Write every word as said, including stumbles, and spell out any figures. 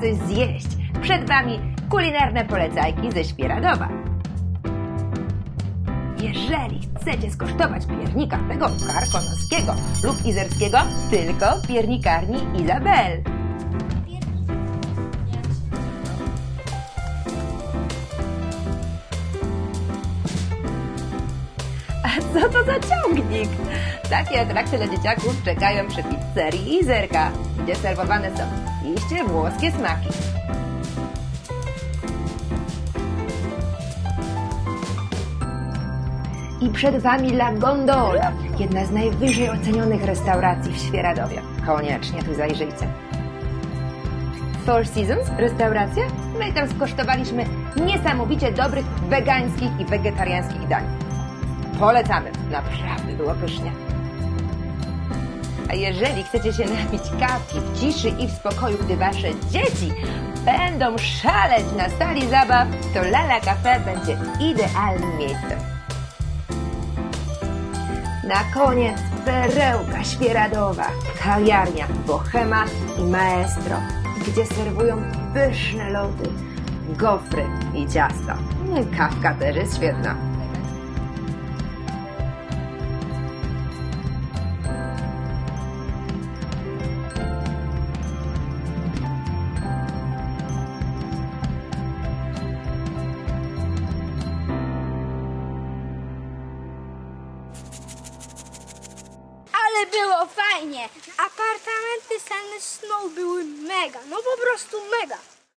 coś zjeść. Przed Wami kulinarne polecajki ze Świeradowa. Jeżeli chcecie skosztować piernika tego karkonoskiego lub izerskiego, tylko w piernikarni Izabel. A co to za ciągnik? Takie atrakcje dla dzieciaków czekają przy pizzerii Izerka, gdzie serwowane są iście włoskie smaki. I przed Wami La Gondola, jedna z najwyżej ocenionych restauracji w Świeradowie. Koniecznie tu zajrzyjcie. Four Seasons restauracja? My tam skosztowaliśmy niesamowicie dobrych wegańskich i wegetariańskich dań. Polecamy, naprawdę było pysznie. A jeżeli chcecie się napić kawki w ciszy i w spokoju, gdy Wasze dzieci będą szaleć na sali zabaw, to Lala Cafe będzie idealnym miejscem. Na koniec perełka Świeradowa, kawiarnia Bohema i Maestro, gdzie serwują pyszne lody, gofry i ciasta. Kawka też jest świetna. Ale było fajnie. Apartamenty Sun Snow były mega, no po prostu mega.